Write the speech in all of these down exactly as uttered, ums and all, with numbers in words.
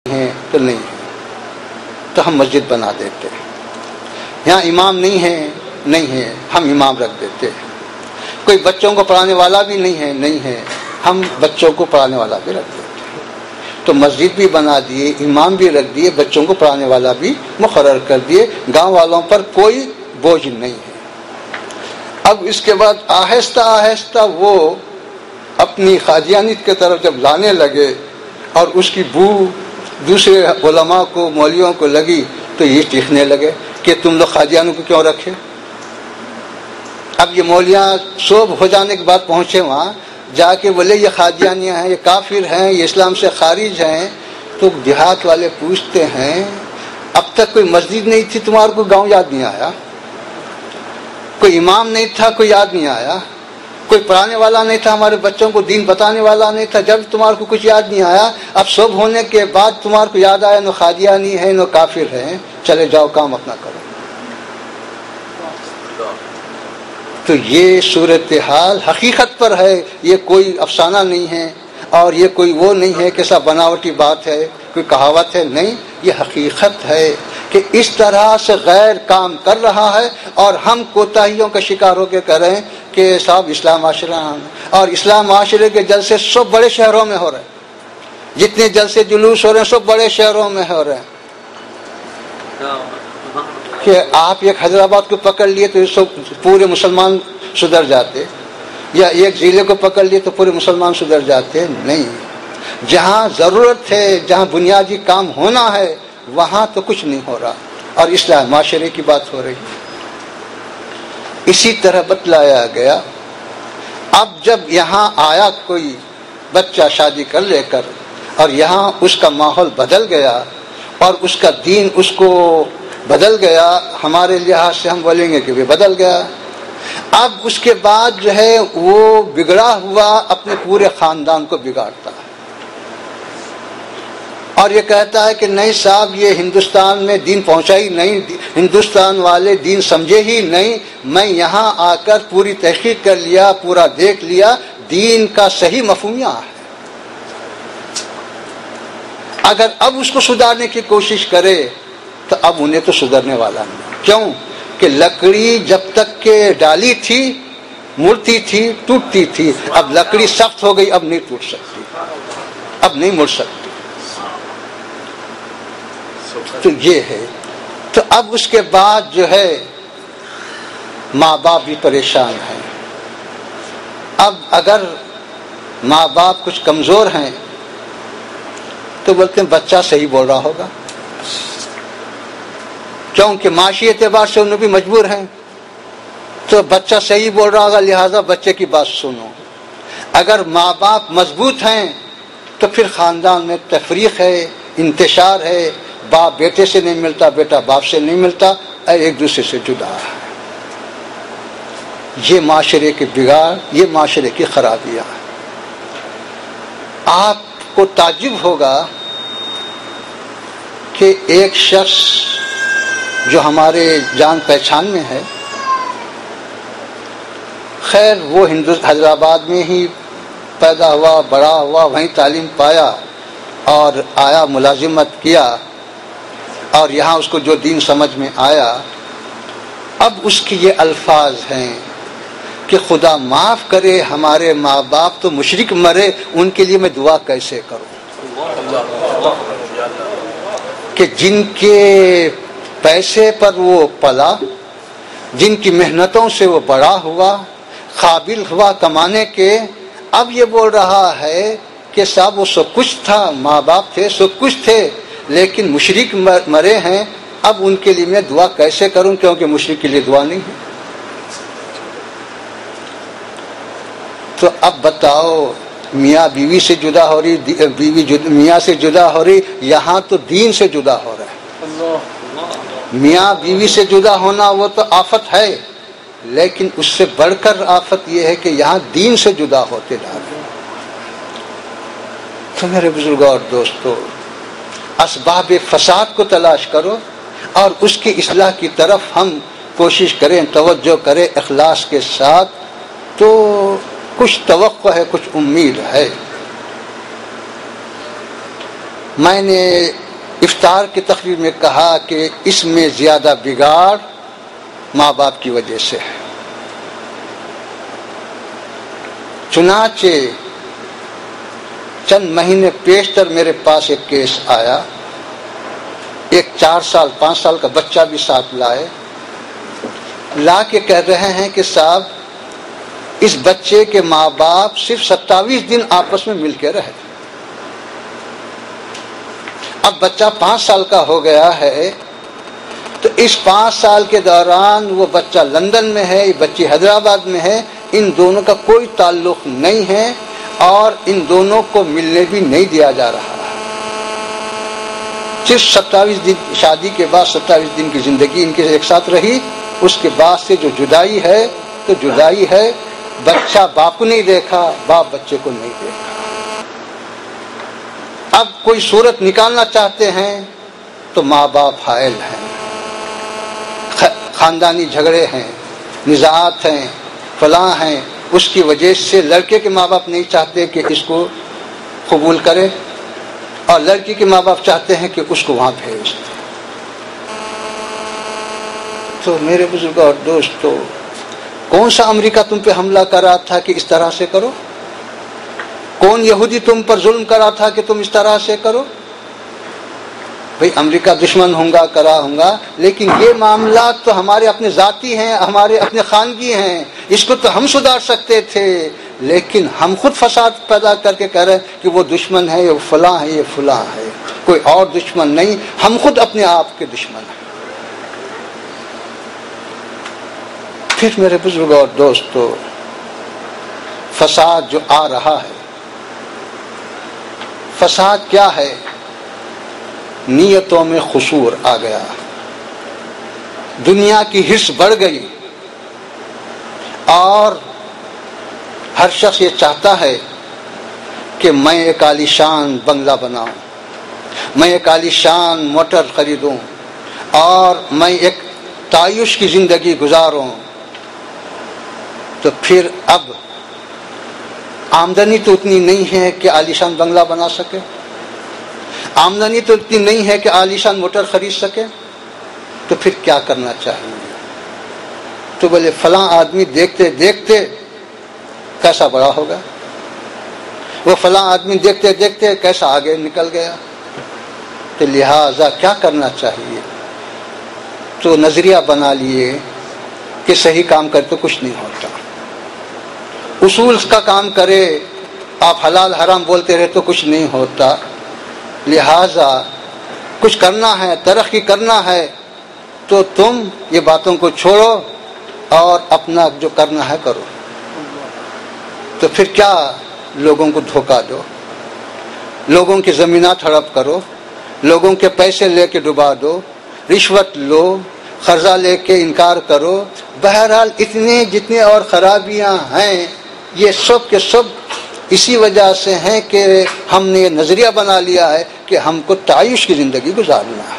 ہیں تو نہیں ہے تو ہم مسجد بنا دیتے ہیں. یہاں امام نہیں ہے نہیں ہے ہم امام رکھ دیتے ہیں. کوئی بچوں کو پڑھانے والا بھی نہیں ہے نہیں ہے ہم بچوں کو پڑھانے والا بھی رکھ دیتے ہیں. تو مسجد بھی بنا دیے, امام بھی رکھ دیے, بچوں کو پڑھانے والا بھی مقرر کر دیے. گاؤں والوں پر کوئی بوجھ نہیں ہے. اب اس کے بعد آہستہ آہستہ وہ اپنی قادیانیت کی طرف جب لانے لگے اور اس کی بو دوسرے علماء کو مولویوں کو لگی تو یہ چیخنے لگے کہ تم لوگ قادیانوں کو کیوں رکھے. اب یہ مولیاں صوب ہو جانے کے بعد پہنچے وہاں, جا کے بولے یہ قادیانیاں ہیں, یہ کافر ہیں, یہ اسلام سے خارج ہیں. تو دیہات والے پوچھتے ہیں اب تک کوئی مسجد نہیں تھی, تمہارے کو گاؤں یاد نہیں آیا؟ کوئی امام نہیں تھا, کوئی یاد نہیں آیا؟ کوئی پڑھانے والا نہیں تھا, ہمارے بچوں کو دین بتانے والا نہیں تھا, جب تمہارے کو کچھ یاد نہیں آیا؟ اب صبح ہونے کے بعد تمہارے کو یاد آیا نو قادیانی ہے نو کافر ہیں, چلے جاؤ کام اپنا کرو. تو یہ صورتحال حقیقت پر ہے, یہ کوئی افسانہ نہیں ہے اور یہ کوئی وہ نہیں ہے کہ سب بناوٹی بات ہے, کوئی کہاوت ہے, نہیں, یہ حقیقت ہے کہ اس طرح سے غیر کام کر رہا ہے اور ہم کوتاہیوں کا شکار ہو کے کریں کہ صاحب اسلام معاشرہ, اور اسلام معاشرے کے جلسے سب بڑے شہروں میں ہو رہے ہیں, جتنے جلسے جلوس ہو رہے ہیں سب بڑے شہروں میں ہو رہے ہیں. کہ آپ ایک حیدرآباد کو پکڑ لیے تو سب پورے مسلمان سدھر جاتے, یا ایک ضلع کو پکڑ لیے تو پورے مسلمان سدھر جاتے, نہیں. جہاں ضرورت ہے, جہاں بنیادی کام ہونا ہے, وہاں تو کچھ نہیں ہو رہا, اور اصلاح معاشرے کی بات ہو رہی ہے. اسی طرح بتلایا گیا. اب جب یہاں آیا کوئی بچہ شادی کر لے کر اور یہاں اس کا ماحول بدل گیا اور اس کا دین اس کو بدل گیا, ہمارے لحاظ سے ہم بولیں گے کہ وہ بدل گیا. اب اس کے بعد جو ہے وہ بگڑا ہوا اپنے پورے خاندان کو بگاڑتا ہے اور یہ کہتا ہے کہ نہیں صاحب یہ ہندوستان میں دین پہنچا ہی نہیں, ہندوستان والے دین سمجھے ہی نہیں, میں یہاں آ کر پوری تحقیق کر لیا, پورا دیکھ لیا, دین کا صحیح مفہوم یہاں ہے. اگر اب اس کو سدھارنے کی کوشش کرے تو اب انہیں تو سدھرنے والا نہیں. کیوں کہ لکڑی جب تک کہ ڈالی تھی مڑتی تھی ٹوٹتی تھی, اب لکڑی سخت ہو گئی, اب نہیں ٹوٹ سکتی, اب نہیں مڑ سکتی. تو یہ ہے. تو اب اس کے بعد جو ہے ماں باپ بھی پریشان ہیں. اب اگر ماں باپ کچھ کمزور ہیں تو بولتے ہیں بچہ صحیح بول رہا ہوگا, کیونکہ معاشی اعتبار سے انہوں بھی مجبور ہیں, تو بچہ صحیح بول رہا ہوگا لہذا بچے کی بات سنو. اگر ماں باپ مضبوط ہیں تو پھر خاندان میں تفریق ہے, انتشار ہے, باپ بیٹے سے نہیں ملتا, بیٹا باپ سے نہیں ملتا, ایک دوسرے سے جدا ہے. یہ معاشرے کے بگاڑ, یہ معاشرے کی خرابیاں ہیں. آپ کو تعجب ہوگا کہ ایک شخص جو ہمارے جان پہچان میں ہے, خیر وہ ہندو حیدرآباد میں ہی پیدا ہوا, بڑا ہوا, وہیں تعلیم پایا اور آیا, ملازمت کیا, اور یہاں اس کو جو دین سمجھ میں آیا, اب اس کی یہ الفاظ ہیں کہ خدا معاف کرے ہمارے ماں باپ تو مشرک مرے, ان کے لیے میں دعا کیسے کروں کہ جن کے پیسے پر وہ پلا, جن کی محنتوں سے وہ بڑا ہوا, قابل ہوا کمانے کے, اب یہ بول رہا ہے کہ صاحب وہ سب کچھ تھا, ماں باپ تھے, سب کچھ تھے, لیکن مشرک مرے ہیں, اب ان کے لیے میں دعا کیسے کروں کیونکہ مشرک کے لیے دعا نہیں ہے. تو اب بتاؤ, میاں بیوی سے جدا ہو رہی, بیوی جد, میاں سے جدا ہو رہی, یہاں تو دین سے جدا ہو رہا ہے. میاں بیوی سے جدا ہونا وہ تو آفت ہے, لیکن اس سے بڑھ کر آفت یہ ہے کہ یہاں دین سے جدا ہوتے جا رہے. تو میرے بزرگوں اور دوستو, اسباب فساد کو تلاش کرو اور اس کی اصلاح کی طرف ہم کوشش کریں, توجہ کریں اخلاص کے ساتھ, تو کچھ توقع ہے, کچھ امید ہے. میں نے افطار کی تقریر میں کہا کہ اس میں زیادہ بگاڑ ماں باپ کی وجہ سے ہے. چنانچہ چند مہینے پیشتر میرے پاس ایک کیس آیا. ایک چار سال پانچ سال کا بچہ بھی ساتھ لائے. لا کے کہہ رہے ہیں کہ صاحب اس بچے کے ماں باپ صرف ستاویس دن آپس میں مل کے رہے. اب بچہ پانچ سال کا ہو گیا ہے تو اس پانچ سال کے دوران وہ بچہ لندن میں ہے, یہ بچی حیدرآباد میں ہے, ان دونوں کا کوئی تعلق نہیں ہے اور ان دونوں کو ملنے بھی نہیں دیا جا رہا. صرف ستاویس دن شادی کے بعد ستاویس دن کی زندگی ان کے ایک ساتھ رہی. اس کے بعد سے جو جدائی ہے تو جدائی ہے. بچہ باپ کو نہیں دیکھا, باپ بچے کو نہیں دیکھا. اب کوئی صورت نکالنا چاہتے ہیں تو ماں باپ حائل ہیں, خاندانی جھگڑے ہیں, نزاعات ہیں, فلاں ہیں. اس کی وجہ سے لڑکے کے ماں باپ نہیں چاہتے کہ اس کو قبول کرے اور لڑکی کے ماں باپ چاہتے ہیں کہ اس کو وہاں بھیج دے. تو میرے بزرگ اور دوستو, کون سا امریکہ تم پہ حملہ کرا تھا کہ اس طرح سے کرو؟ کون یہودی تم پر ظلم کرا تھا کہ تم اس طرح سے کرو؟ بھئی امریکہ دشمن ہوں گا, کرا ہوں گا, لیکن یہ معاملات تو ہمارے اپنے ذاتی ہیں, ہمارے اپنے خانگی ہیں. اس کو تو ہم سدھار سکتے تھے, لیکن ہم خود فساد پیدا کر کے کہہ رہے ہیں کہ وہ دشمن ہے, یہ فلاں ہے, یہ فلاں ہے. کوئی اور دشمن نہیں, ہم خود اپنے آپ کے دشمن ہیں. پھر میرے بزرگ اور دوستو, فساد جو آ رہا ہے, فساد کیا ہے؟ نیتوں میں قصور آ گیا, دنیا کی حرص بڑھ گئی اور ہر شخص یہ چاہتا ہے کہ میں ایک عالیشان بنگلہ بناؤں, میں ایک عالیشان موٹر خریدوں اور میں ایک تعیش کی زندگی گزاروں. تو پھر اب آمدنی تو اتنی نہیں ہے کہ عالیشان بنگلہ بنا سکے, آمدنی تو اتنی نہیں ہے کہ عالیشان موٹر خرید سکے. تو پھر کیا کرنا چاہیے؟ تو بولے فلاں آدمی دیکھتے دیکھتے کیسا بڑا ہوگا, وہ فلاں آدمی دیکھتے دیکھتے کیسا آگے نکل گیا. تو لہذا کیا کرنا چاہیے؟ تو نظریہ بنا لیے کہ صحیح کام کرے تو کچھ نہیں ہوتا, اصول کا کام کرے, آپ حلال حرام بولتے رہے تو کچھ نہیں ہوتا. لہذا کچھ کرنا ہے, ترقی کرنا ہے تو تم یہ باتوں کو چھوڑو اور اپنا جو کرنا ہے کرو. تو پھر کیا لوگوں کو دھوکہ دو, لوگوں کی زمینات ہڑپ کرو, لوگوں کے پیسے لے کے ڈبا دو, رشوت لو, قرضہ لے کے انکار کرو. بہرحال اتنے جتنے اور خرابیاں ہیں یہ سب کے سب اسی وجہ سے ہیں کہ ہم نے یہ نظریہ بنا لیا ہے کہ ہم کو تعیش کی زندگی گزارنا ہے.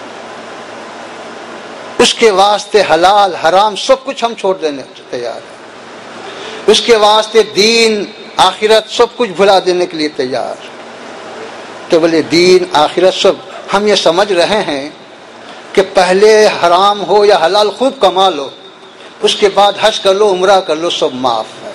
اس کے واسطے حلال حرام سب کچھ ہم چھوڑ دینے تیار ہیں, اس کے واسطے دین آخرت سب کچھ بھلا دینے کے لیے تیار. تو بولے دین آخرت سب ہم یہ سمجھ رہے ہیں کہ پہلے حرام ہو یا حلال خوب کما لو, اس کے بعد حج کر لو, عمرہ کر لو, سب معاف ہے.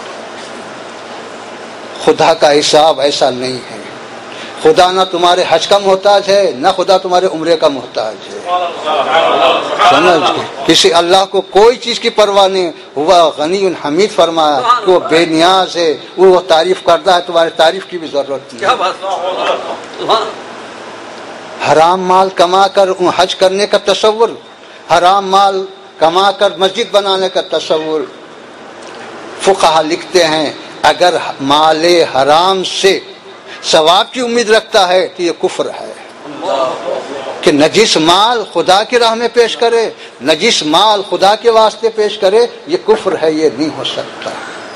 خدا کا حساب ایسا نہیں ہے. خدا نہ تمہارے حج کا محتاج ہے, نہ خدا تمہارے عمرے کا محتاج ہے. سمجھ کسی اللہ کو کوئی چیز کی پرواہ نہیں. ہوا غنی حمید فرمایا کہ وہ بے نیاز ہے, وہ تعریف کرتا ہے, تمہاری تعریف کی بھی ضرورت نہیں. حرام مال کما کر حج کرنے کا تصور, حرام مال کما کر مسجد بنانے کا تصور. فقہا لکھتے ہیں اگر مال حرام سے ثواب کی امید رکھتا ہے تو یہ کفر ہے. کہ نجس مال خدا کی راہ میں پیش کرے, نجس مال خدا کے واسطے پیش کرے, یہ کفر ہے, یہ نہیں ہو سکتا.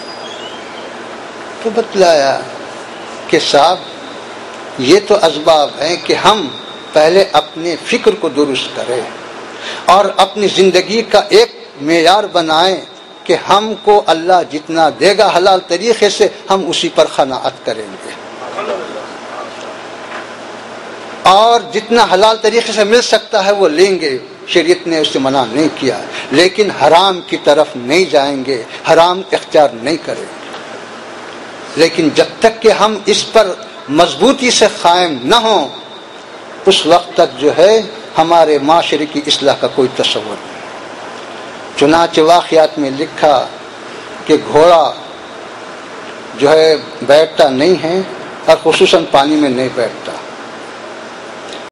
تو بتلایا کہ صاحب یہ تو اسباب ہیں کہ ہم پہلے اپنے فکر کو درست کریں اور اپنی زندگی کا ایک معیار بنائیں کہ ہم کو اللہ جتنا دے گا حلال طریقے سے ہم اسی پر قناعت کریں گے. اور جتنا حلال طریقے سے مل سکتا ہے وہ لیں گے، شریعت نے اس سے منع نہیں کیا، لیکن حرام کی طرف نہیں جائیں گے، حرام اختیار نہیں کریں گے۔ لیکن جب تک کہ ہم اس پر مضبوطی سے قائم نہ ہوں، اس وقت تک جو ہے ہمارے معاشرے کی اصلاح کا کوئی تصور نہیں۔ چنانچہ واقعات میں لکھا کہ گھوڑا جو ہے بیٹھتا نہیں ہے، اور خصوصاً پانی میں نہیں بیٹھتا،